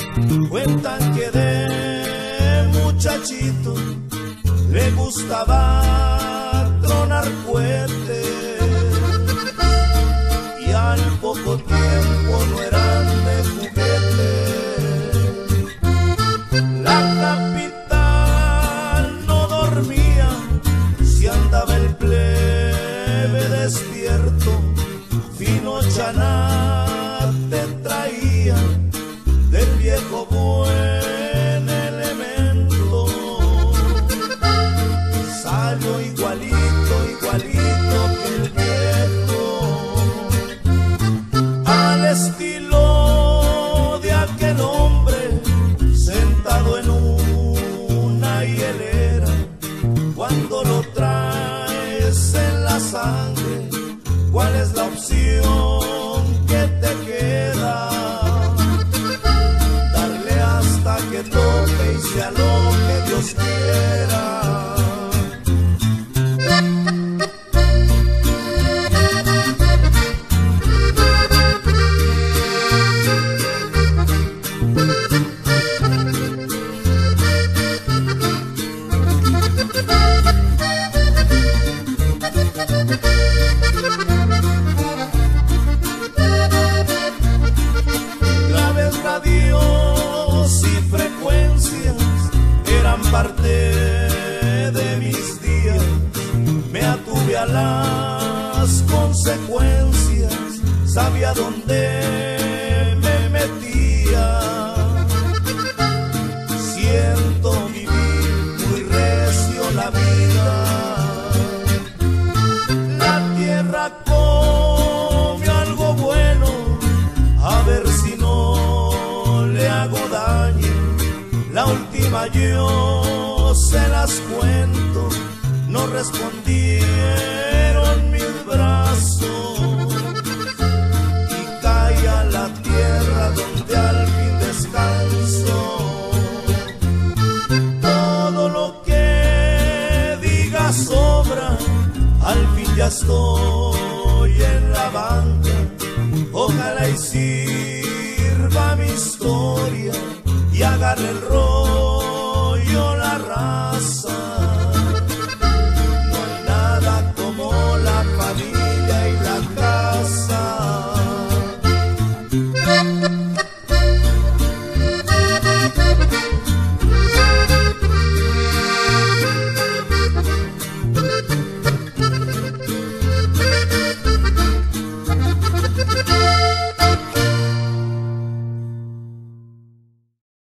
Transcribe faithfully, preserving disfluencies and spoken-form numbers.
Cuentan que de muchachito le gustaba tronar cohetes y al poco tiempo no eran de juguete. La capital no dormía si andaba el plebe despierto. Fino chanate traía del viejo buen elemento. Salió igualito, igualito que el viejo, al estilo de aquel hombre sentado en una hielera. Cuando lo traes en la sangre, ¿cuál es la opción que te queda? Darle hasta que toque y sea lo que Dios quiera. Radios y frecuencias eran parte de mis días. Me atuve a las consecuencias, sabía dónde me metía. Siento vivir muy recio la vida. La tierra comió algo bueno, a ver si no le hago daño. La última yo se las cuento, no respondieron mis brazos y caí a la tierra donde al fin descanso. Todo lo que diga sobra, al fin ya estoy en la banca. Ojalá y sirva mi historia y agarre el rollo la raza.